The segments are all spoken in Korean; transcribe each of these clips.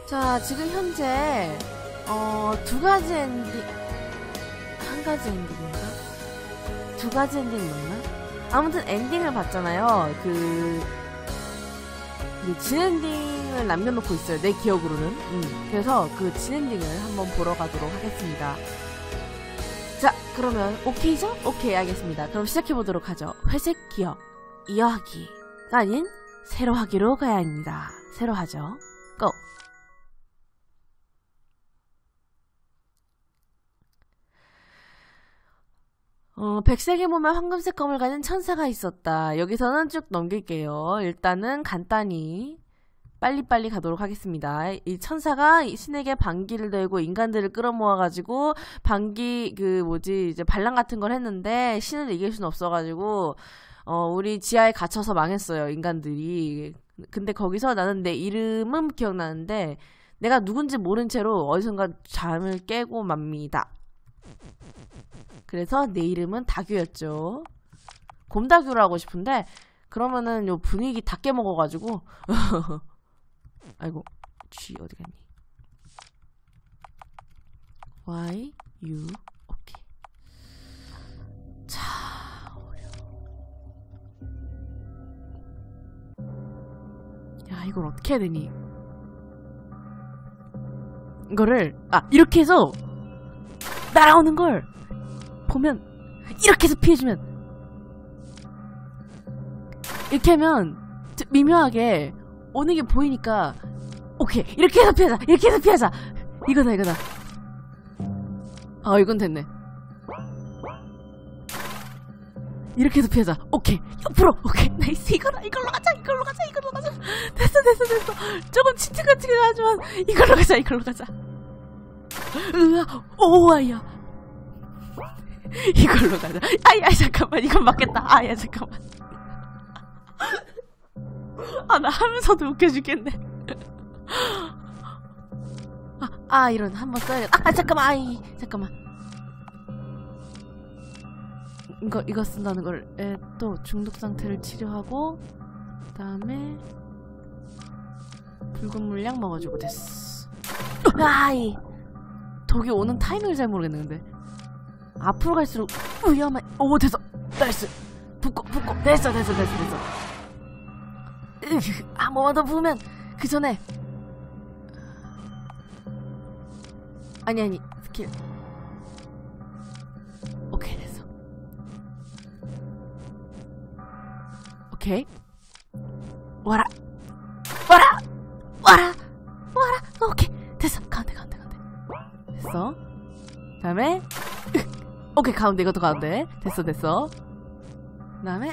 자, 지금 현재 두 가지 엔딩, 한 가지 엔딩인가? 두 가지 엔딩 맞나? 아무튼 엔딩을 봤잖아요. 그 진엔딩을 남겨놓고 있어요. 내 기억으로는. 그래서 그 진엔딩을 한번 보러 가도록 하겠습니다. 자, 그러면 오케이죠? 오케이, 알겠습니다. 그럼 시작해보도록 하죠. 회색 기억 이어하기가 아닌 새로 하기로 가야 합니다. 새로 하죠. 고! 백색의 몸에 황금색 검을 가진 천사가 있었다. 여기서는 쭉 넘길게요. 일단은 간단히 빨리빨리 가도록 하겠습니다. 이 천사가 신에게 반기를 들고 인간들을 끌어모아가지고 반기 이제 반란 같은 걸 했는데 신을 이길 수는 없어가지고 우리 지하에 갇혀서 망했어요, 인간들이. 근데 거기서 나는 내 이름은 기억나는데 내가 누군지 모른 채로 어디선가 잠을 깨고 맙니다. 그래서 내 이름은 다규였죠. 곰다규로 하고 싶은데 그러면은 요 분위기 다 깨먹어가지고 아이고, G 어디 갔니? Y, U, 오케이. 자, 야, 이걸 어떻게 해야 되니? 이거를 이렇게 해서 날아오는 걸 보면 이렇게 해서 피해주면, 이렇게 하면 미묘하게 오는 게 보이니까 오케이, 이렇게 해서 피하자, 이렇게 해서 피하자. 이거다. 이건 됐네. 이렇게 해서 피하자. 오케이, 옆으로. 오케이, 나이스. 이걸로 가자. 됐어. 조금 치트가치긴 하지만 이걸로 가자. 오아야. 이걸로 가자. 아야, 잠깐만, 이건 맞겠다. 아야, 잠깐만. 나 하면서도 웃겨 죽겠네. 이런, 한번 써야겠다. 잠깐만. 이거 쓴다는 걸, 또 중독 상태를 치료하고, 그 다음에, 붉은 물약 먹어주고 됐어. 독이 오는 타이밍을 잘 모르겠는데. 앞으로 갈수록 위험해. 오, 됐어. 나이스. 붓고. 됐어. 한 번만 더 부으면 그 전에. 아니, 스킬. 오케이, 됐어. 오케이. 와라. 오케이, 됐어. 가운데. 됐어. 다음에 오케이, 가운데. 이것도 가운데. 됐어. 그 다음에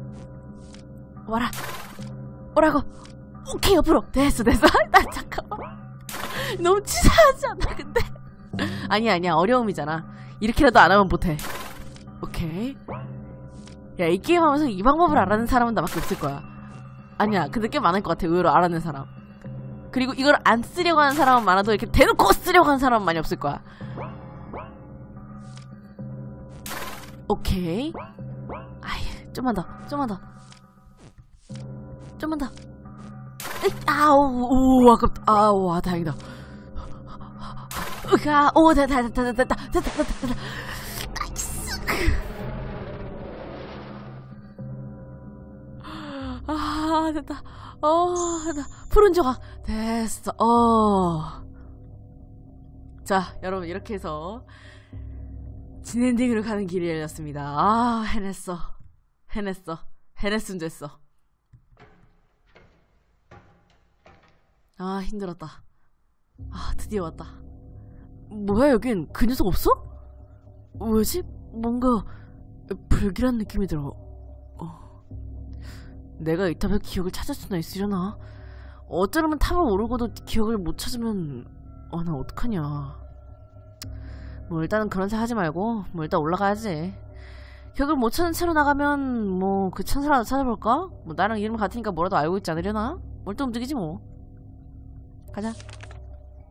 오라고. 오케이, 옆으로. 됐어. 나 잠깐만. 너무 치사하지 않아, 근데? 아니야. 어려움이잖아. 이렇게라도 안 하면 못해. 오케이. 야, 이 게임 하면서 이 방법을 알아낸 사람은 나밖에 없을 거야. 아니야, 근데 꽤 많을 것 같아, 의외로 알아낸 사람. 그리고 이걸 안 쓰려고 하는 사람은 많아도 이렇게 대놓고 쓰려고 하는 사람은 많이 없을 거야. 오케이. 좀만 더. 오, 아깝다. 와, 다행이다. 오, 됐다. 나이스. 됐다. 됐다. 푸른 조각. 됐어. 자, 여러분, 이렇게 해서 진엔딩으로 가는 길이 열렸습니다. 해냈으면 됐어. 힘들었다. 드디어 왔다. 뭐야, 여긴 그 녀석 없어? 뭐지? 뭔가 불길한 느낌이 들어. 내가 이 탑의 기억을 찾을 수나 있으려나? 어쩌면 탑을 오르고도 기억을 못 찾으면 나 어떡하냐. 뭐 일단은 그런 생각 하지 말고 일단 올라가야지. 기억을 못 찾는 채로 나가면 그 천사라도 찾아볼까? 나랑 이름 같으니까 뭐라도 알고 있지 않으려나? 또 움직이지 뭐. 가자.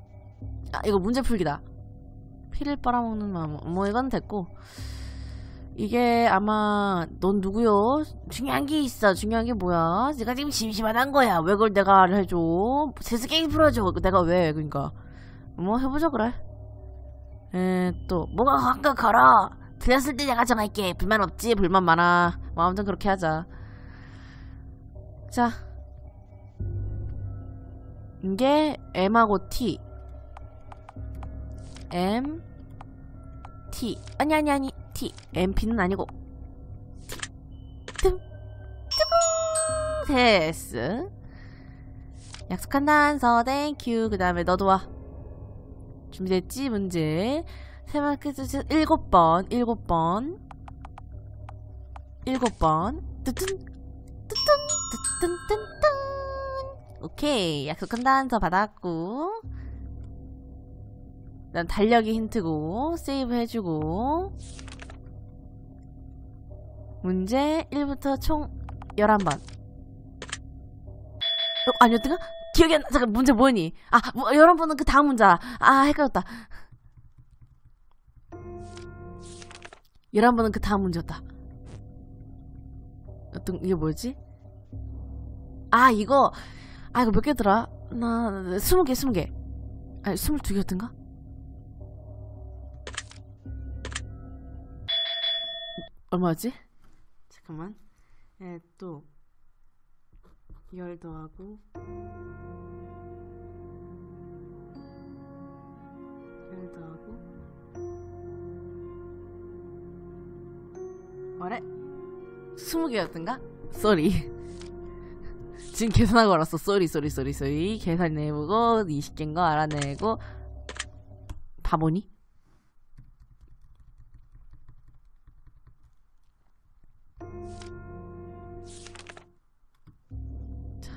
이거 문제 풀기다. 피를 빨아먹는 마음. 이건 됐고, 이게 아마 넌 누구요? 중요한 게 있어. 중요한 게 뭐야? 내가 지금 심심하단 거야. 왜 그걸 내가 해줘? 세스 게임 풀어줘. 내가 왜? 그러니까 뭐 해보자 그래. 또 뭐가 한가 걸어. 들렸을 때 내가 정할게. 불만 없지? 불만 많아. 뭐 아무튼 그렇게 하자. 자, 이게 M하고 T. M T 아니 T MP는 아니고 T 됐어. 약속한 단서 땡큐. 그 다음에 너도 와. 준비됐지? 문제 7번 뜨뜬 오케이. 약속한 단서 받았고, 난 달력이 힌트고 세이브 해주고, 문제 1부터 총 11번. 아니었던가? 기억이 안 나. 잠깐, 문제 뭐니? 뭐, 11번은 그 다음 문제야. 헷갈렸다. 11번은 그 다음 문제였다. 이게 뭐였지? 이거 몇 개더라? 20개. 아니, 22개였던가? 얼마였지? 잠깐만. 또 10 더하고 10 더하고 뭐래? 20개였던가? 쏘리. 지금 계산하고 알았어. 쏘리. 계산해보고 20개인 거 알아내고. 바보니? 자.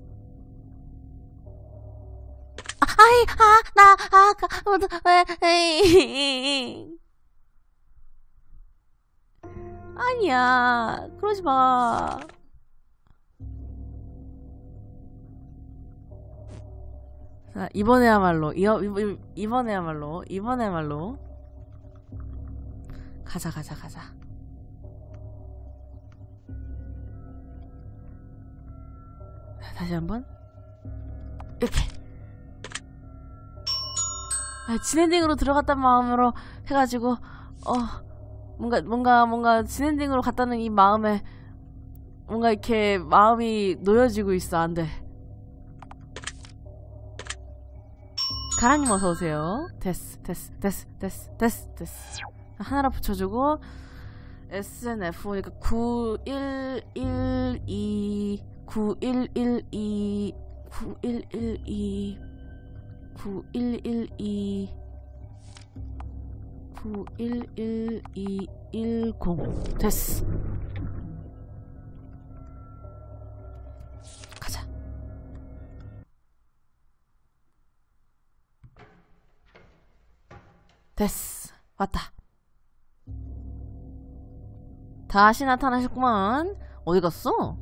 아니야. 그러지 마. 자, 이번에야말로 가자. 다시 한번 이렇게 진엔딩으로 들어갔단 마음으로 해가지고 뭔가 진엔딩으로 갔다는 이 마음에 뭔가 이렇게 마음이 놓여지고 있어. 안돼. 가랑님 어서오세요. 됐어. 하나로 붙여주고 SNF. 그러니까 9112 10 됐어. 가자. 됐어. 왔다. 다시 나타나셨구만. 어디 갔어?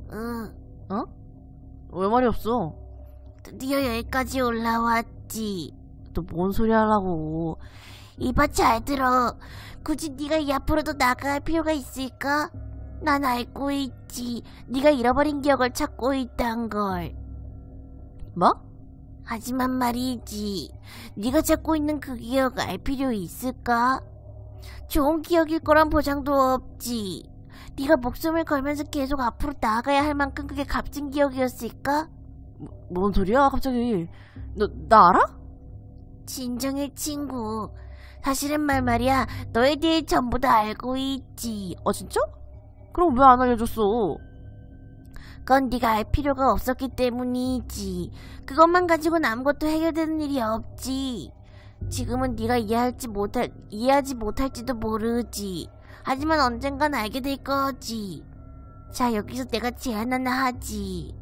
왜 말이 없어? 드디어 여기까지 올라왔지. 또 뭔 소리 하려고. 이봐 잘 들어. 굳이 네가 이 앞으로도 나가야 할 필요가 있을까? 난 알고 있지. 네가 잃어버린 기억을 찾고 있단 걸. 뭐? 하지만 말이지. 네가 찾고 있는 그 기억 알 필요 있을까? 좋은 기억일 거란 보장도 없지. 네가 목숨을 걸면서 계속 앞으로 나아가야 할 만큼 그게 값진 기억이었을까? 뭔 소리야 갑자기. 나 알아? 진정해 친구. 사실은 말이야 너에 대해 전부 다 알고 있지. 진짜? 그럼 왜 안 알려줬어? 그건 네가 알 필요가 없었기 때문이지. 그것만 가지고는 아무것도 해결되는 일이 없지. 지금은 네가 이해하지 못할지도 모르지. 하지만 언젠간 알게 될 거지. 자, 여기서 내가 제안 하나 하지.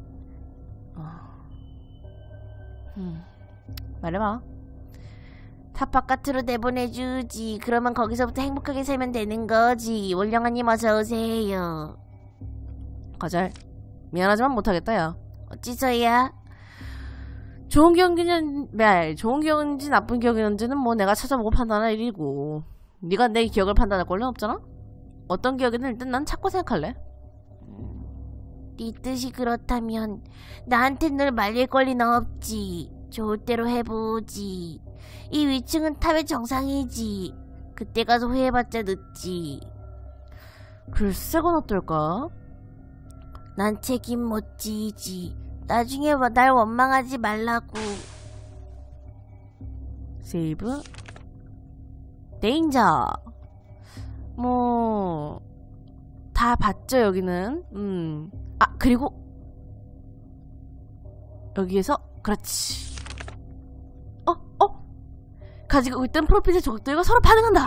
말해봐. 탑 바깥으로 내보내주지. 그러면 거기서부터 행복하게 살면 되는 거지. 원령아님 어서오세요. 거절. 미안하지만 못하겠다 야. 어찌서야? 좋은 기억인지 나쁜 기억인지는 뭐 내가 찾아보고 판단할 일이고, 네가 내 기억을 판단할 권리는 없잖아? 어떤 기억이든 일단 난 찾고 생각할래. 네 뜻이 그렇다면 나한텐 널 말릴 권리는 없지. 좋을 대로 해보지. 이 위층은 탑의 정상이지. 그때 가서 후회해봤자 늦지. 글쎄 건 어떨까? 난 책임 못 지지. 나중에 날 원망하지 말라고. 세이브. 데인저. 뭐 다 봤죠 여기는. 아 그리고 여기에서 그렇지. 가지고 있던 프로필의 조각들과 서로 반응한다.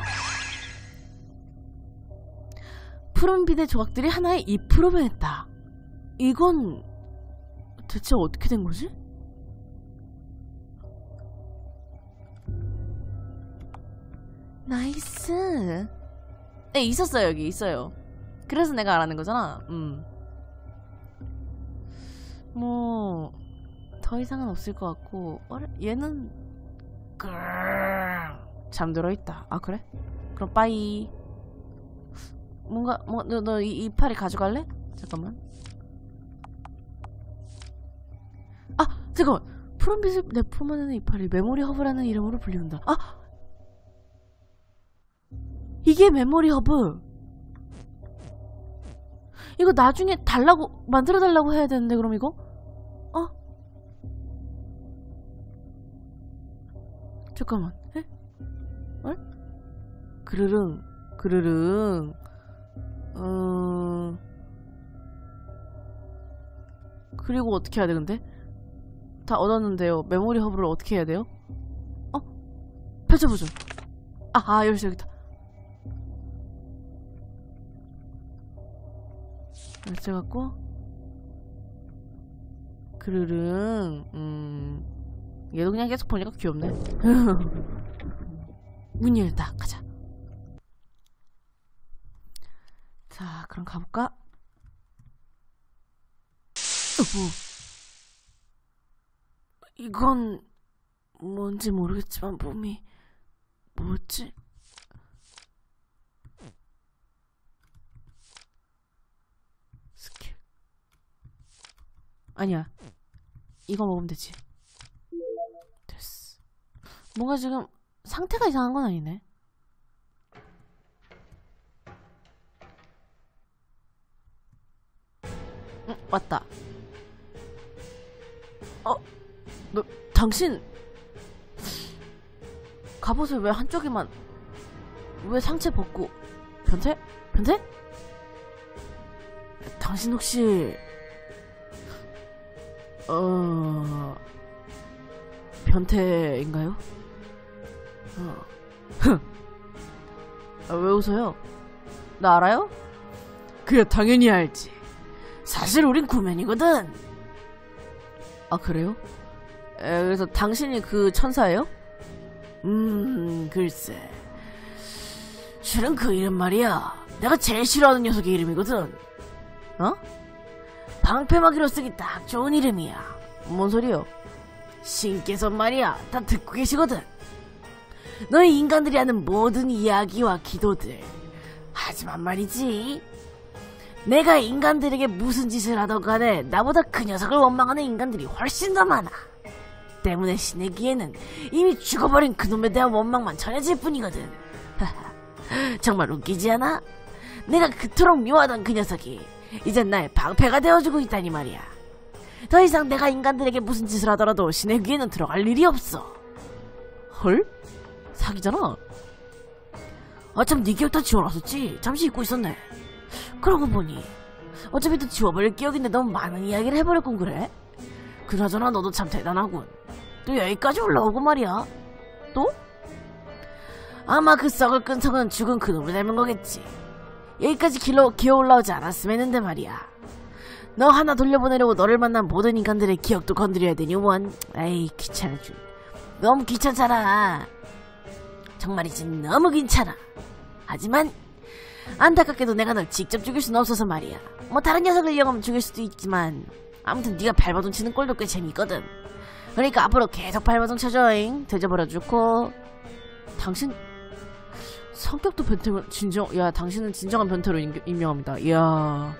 푸른빛의 조각들이 하나의 잎으로 변했다. 이건 대체 어떻게 된 거지? 나이스. 네, 있었어요. 여기 있어요. 그래서 내가 알아낸 거잖아. 뭐 더 이상은 없을 것 같고. 얘는 잠들어 있다. 아 그래? 그럼 빠이. 뭔가 너 이 이파리 가져갈래? 잠깐만. 아 잠깐만. 푸른빛을 내뿜어내는 이파리 메모리 허브라는 이름으로 불리운다. 아 이게 메모리 허브. 이거 나중에 달라고 만들어 달라고 해야 되는데 그럼 이거? 잠깐만. 에? 그르릉 그리고 어떻게 해야 돼 근데? 다 얻었는데요. 메모리 허브를 어떻게 해야 돼요? 펼쳐보죠. 열쇠 여기다. 열쇠 갖고 그르릉. 얘도 그냥 계속 보니까 귀엽네. 문 열다. 가자. 자 그럼 가볼까? 이건 뭔지 모르겠지만 몸이 뭐였지? 스킬 아니야. 이거 먹으면 되지. 됐어. 뭔가 지금 상태가 이상한 건 아니네. 왔다. 너 당신 갑옷을 왜 한쪽에만 왜 상체 벗고 변태? 당신 혹시 변태인가요? 왜 웃어요? 나 알아요? 그래 당연히 알지. 사실 우린 구면이거든. 아 그래요? 그래서 당신이 그 천사예요? 글쎄. 실은 그 이름 말이야 내가 제일 싫어하는 녀석의 이름이거든. 방패막이로 쓰기 딱 좋은 이름이야. 뭔 소리요? 신께서 말이야 다 듣고 계시거든. 너희 인간들이 하는 모든 이야기와 기도들. 하지만 말이지, 내가 인간들에게 무슨 짓을 하던 간에 나보다 그 녀석을 원망하는 인간들이 훨씬 더 많아. 때문에 신의 귀에는 이미 죽어버린 그놈에 대한 원망만 전해질 뿐이거든. 정말 웃기지 않아? 내가 그토록 미워하던 그 녀석이 이젠 나의 방패가 되어주고 있다니 말이야. 더 이상 내가 인간들에게 무슨 짓을 하더라도 신의 귀에는 들어갈 일이 없어. 헐? 사기잖아. 참 네 기억 다 지워놨었지. 잠시 잊고 있었네. 그러고 보니 어차피 또 지워버릴 기억인데 너무 많은 이야기를 해버렸군. 그래? 그나저나 너도 참 대단하군. 또 여기까지 올라오고 말이야. 또? 아마 그 썩을 끈성은 죽은 그놈을 닮은 거겠지. 여기까지 기어 올라오지 않았으면 했는데 말이야. 너 하나 돌려보내려고 너를 만난 모든 인간들의 기억도 건드려야 되니 원. 에이 귀찮아. 너무 귀찮잖아. 정말이지 너무 귀찮아. 하지만 안타깝게도 내가 널 직접 죽일 수는 없어서 말이야. 뭐 다른 녀석을 이용하면 죽일 수도 있지만 아무튼 네가 발버둥 치는 꼴도 꽤 재밌거든. 그러니까 앞으로 계속 발버둥 쳐줘잉. 되져버려 좋고. 당신 성격도 변태고 야 당신은 진정한 변태로 임명합니다. 이야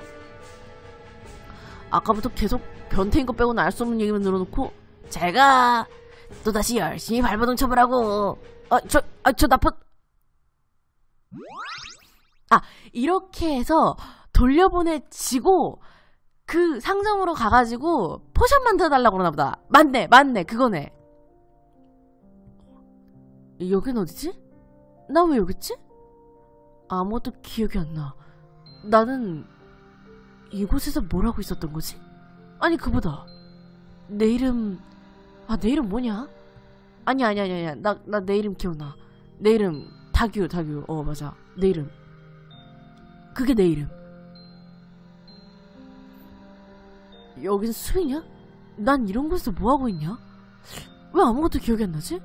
아까부터 계속 변태인 거 빼고는 알 수 없는 얘기만 늘어놓고 제가 또다시 열심히 발버둥 쳐보라고. 저 나쁜 이렇게 해서 돌려보내지고 그 상점으로 가가지고 포션 만들어달라고 그러나보다. 맞네 그거네. 여긴 어디지? 나 왜 여기 있지? 아무것도 기억이 안 나. 나는 이곳에서 뭘 하고 있었던 거지? 아니 그보다 내 이름 내 이름 뭐냐? 아니야 나 내 이름 기억나. 내 이름 다규 맞아. 내 이름 그게 내 이름. 여긴 숲이냐? 난 이런 곳에서 뭐하고 있냐? 왜 아무것도 기억이 안 나지?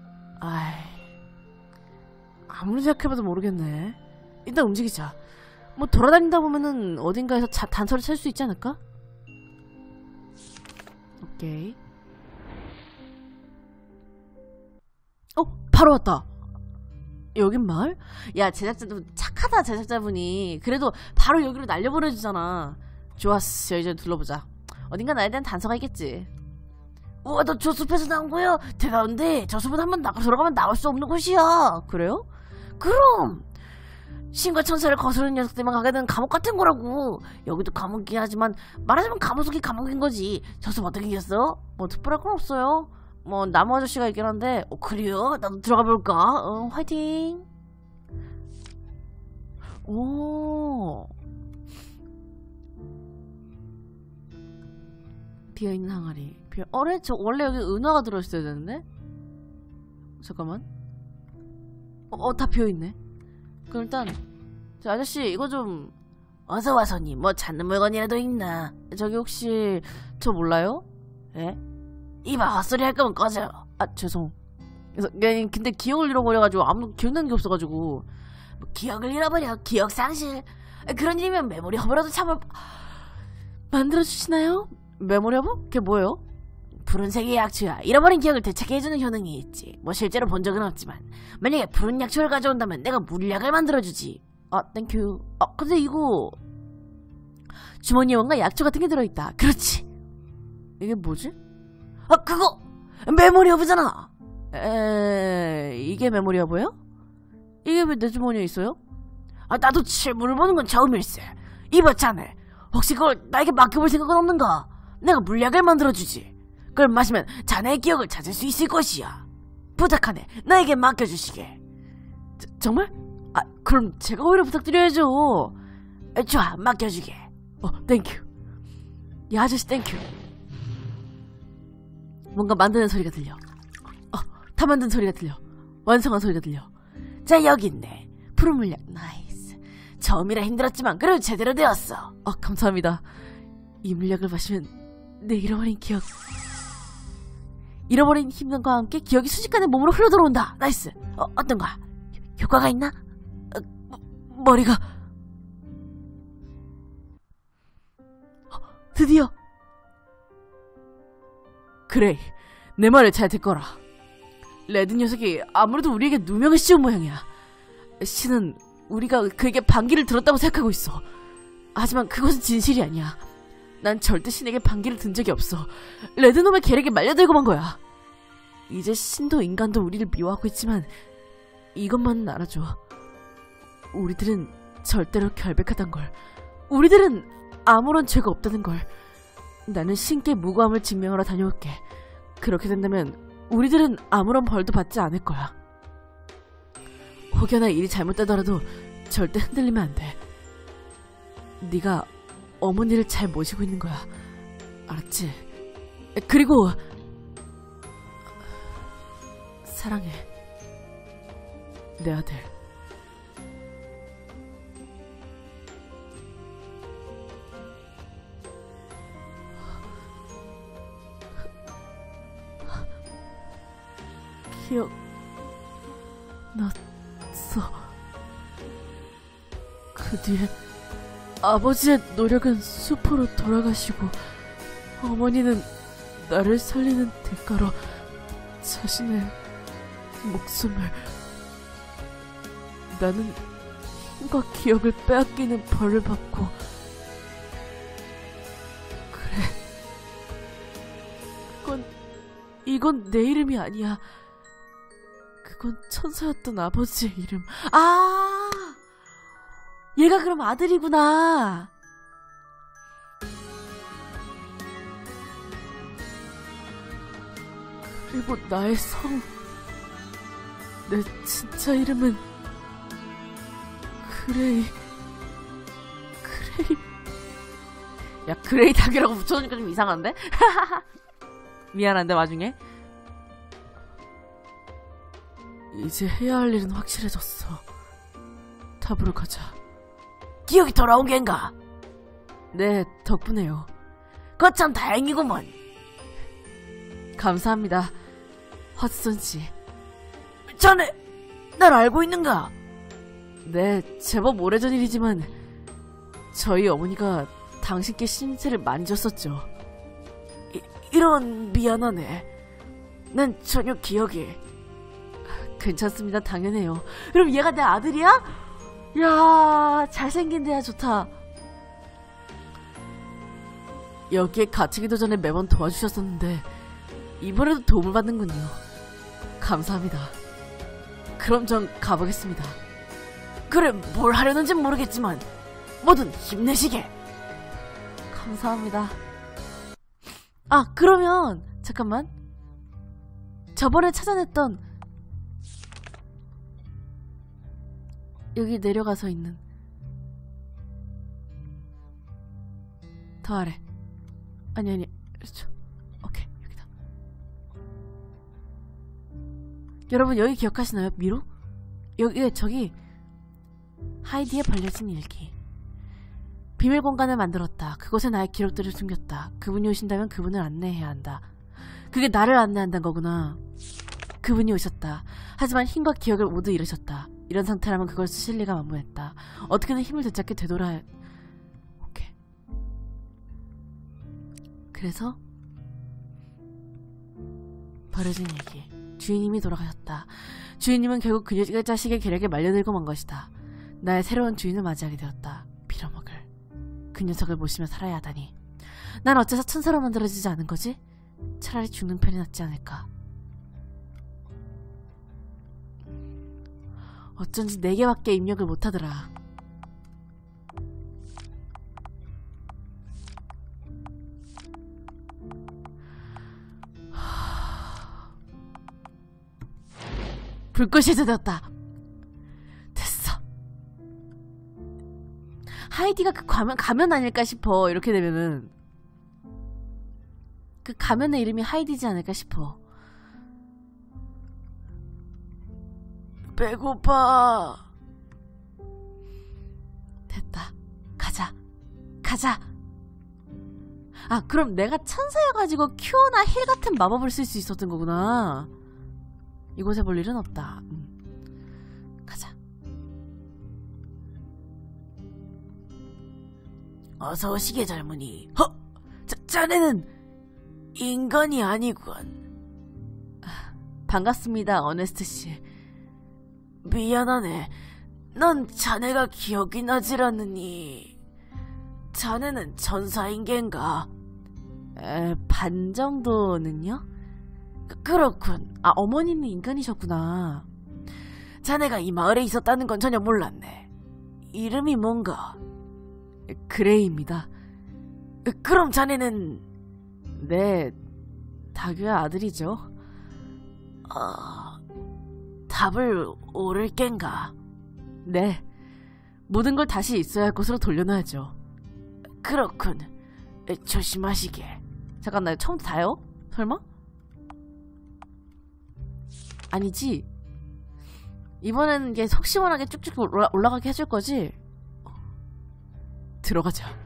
아무리 생각해봐도 모르겠네. 일단 움직이자. 뭐 돌아다니다 보면은 어딘가에서 단서를 찾을 수 있지 않을까? 오케이. 바로 왔다. 여긴 마을? 야 제작자분 착하다. 제작자분이 그래도 바로 여기로 날려보내주잖아. 좋았어. 이제 둘러보자. 어딘가 나에 대한 단서가 있겠지. 우와, 너 저 숲에서 나온 거야? 대단한데 저 숲은 한번 들어가면 나올 수 없는 곳이야. 그래요? 그럼 신과 천사를 거스르는 녀석들만 가게 되는 감옥 같은 거라고. 여기도 감옥이긴 하지만 말하자면 감옥 속이 감옥인 거지. 저 숲 어떻게 이겼어? 뭐 특별할 건 없어요. 뭐 나무 아저씨가 있긴 한데. 그래요? 나도 들어가 볼까? 화이팅. 오 비어있는 항아리. 저 원래 여기 은화가 들어있어야 되는데? 잠깐만. 다 비어있네. 그럼 일단 저 아저씨 이거 좀 어서와 손님. 뭐 찾는 물건이라도 있나? 저기 혹시 저 몰라요? 예? 이봐, 헛소리 할 거면 꺼져. 죄송. 그래서 근데 기억을 잃어버려가지고 아무도 기억나는 게 없어가지고. 뭐 기억을 잃어버려? 기억상실? 그런 일이면 메모리 허브라도 참을 만들어주시나요? 메모리 허브? 그게 뭐예요? 푸른색의 약초야. 잃어버린 기억을 되찾게해주는 효능이 있지. 뭐 실제로 본 적은 없지만 만약에 푸른 약초를 가져온다면 내가 물약을 만들어주지. 땡큐. 근데 이거 주머니에 뭔가 약초 같은 게 들어있다. 그렇지. 이게 뭐지? 그거 메모리 허브잖아. 이게 메모리 허브예요? 이게 왜 내 주머니에 있어요? 나도 실물을 보는 건 처음일세. 이봐 자네, 혹시 그걸 나에게 맡겨볼 생각은 없는가? 내가 물약을 만들어주지. 그걸 마시면 자네의 기억을 찾을 수 있을 것이야. 부탁하네, 나에게 맡겨주시게. 정말? 그럼 제가 오히려 부탁드려야죠. 좋아, 맡겨주게. 땡큐. 야 아저씨 땡큐. 뭔가 만드는 소리가 들려. 다 만든 소리가 들려. 완성한 소리가 들려. 자, 여기 있네. 푸른 물약. 나이스. 처음이라 힘들었지만 그래도 제대로 되었어. 감사합니다. 이 물약을 마시면 내 잃어버린 기억, 잃어버린 힘과 함께 기억이 순식간에 몸으로 흘러들어온다. 나이스. 어떤 거야? 효과가 있나? 머리가 드디어. 그래, 내 말을 잘 듣거라. 레드 녀석이 아무래도 우리에게 누명을 씌운 모양이야. 신은 우리가 그에게 반기를 들었다고 생각하고 있어. 하지만 그것은 진실이 아니야. 난 절대 신에게 반기를 든 적이 없어. 레드놈의 계략에 말려들고만 거야. 이제 신도 인간도 우리를 미워하고 있지만 이것만은 알아줘. 우리들은 절대로 결백하단 걸. 우리들은 아무런 죄가 없다는 걸. 나는 신께 무고함을 증명하러 다녀올게. 그렇게 된다면 우리들은 아무런 벌도 받지 않을 거야. 혹여나 일이 잘못되더라도 절대 흔들리면 안 돼. 네가 어머니를 잘 모시고 있는 거야. 알았지? 그리고 사랑해, 내 아들. 기억 났어. 그 뒤에 아버지의 노력은 숲으로 돌아가시고 어머니는 나를 살리는 대가로 자신의 목숨을 나는 힘과 기억을 빼앗기는 벌을 받고 그래 이건 내 이름이 아니야. 그건 천사였던 아버지의 이름. 아 얘가 그럼 아들이구나. 그리고 나의 성, 내 진짜 이름은 그레이. 야 그레이 닭이라고 붙여놓으니까 좀 이상한데? 미안한데 와중에 이제 해야 할 일은 확실해졌어. 탑으로 가자. 기억이 돌아온 겐가? 네 덕분에요. 거참 다행이구먼. 감사합니다 헛슨씨. 자네 날 알고 있는가? 네 제법 오래전 일이지만 저희 어머니가 당신께 신세를 많이 졌었죠. 이런 미안하네. 난 전혀 기억이. 괜찮습니다. 당연해요. 그럼 얘가 내 아들이야? 야 잘생긴 데야. 좋다. 여기에 갇히기도 전에 매번 도와주셨었는데 이번에도 도움을 받는군요. 감사합니다. 그럼 전 가보겠습니다. 그래 뭘 하려는지 모르겠지만 뭐든 힘내시게. 감사합니다. 아 그러면 잠깐만. 저번에 찾아냈던 여기 내려가서 있는 더 아래. 아니 그렇죠. 오케이 여기다. 여러분 여기 기억하시나요? 미로? 여기 저기 하이디의 벌려진 일기. 비밀 공간을 만들었다. 그곳에 나의 기록들을 숨겼다. 그분이 오신다면 그분을 안내해야 한다. 그게 나를 안내한다는 거구나. 그분이 오셨다. 하지만 힘과 기억을 모두 잃으셨다. 이런 상태라면 그걸 쓰실 리가 만무했다. 어떻게든 힘을 되찾게 되돌아야... 오케이. 그래서 버려진 얘기. 주인님이 돌아가셨다. 주인님은 결국 그 자식의 계략에 말려들고 만 것이다. 나의 새로운 주인을 맞이하게 되었다. 빌어먹을. 그 녀석을 모시며 살아야 하다니. 난 어째서 천사로 만들어지지 않은 거지? 차라리 죽는 편이 낫지 않을까. 어쩐지 4개밖에 입력을 못하더라. 불꽃이 제대었다. 됐어. 하이디가 그 가면 아닐까 싶어. 이렇게 되면은 그 가면의 이름이 하이디지 않을까 싶어. 배고파. 됐다. 가자. 아 그럼 내가 천사여가지고 큐어나 힐 같은 마법을 쓸 수 있었던 거구나. 이곳에 볼 일은 없다. 가자. 어서 오시게 젊은이. 자네는 인간이 아니군. 반갑습니다 어네스트 씨. 미안하네. 넌 자네가 기억이 나질 않으니. 자네는 천사인 겐가? 반 정도는요? 그렇군. 아 어머니는 인간이셨구나. 자네가 이 마을에 있었다는 건 전혀 몰랐네. 이름이 뭔가? 그레이입니다. 그럼 자네는? 네, 다규의 아들이죠. 답을 오를 겐가? 네, 모든 걸 다시 있어야 할 곳으로 돌려놔야죠. 그렇군. 조심하시게. 잠깐 나 처음부터 다요? 설마? 아니지. 이번에는 이게 속 시원하게 쭉쭉 올라가게 해줄 거지? 들어가자.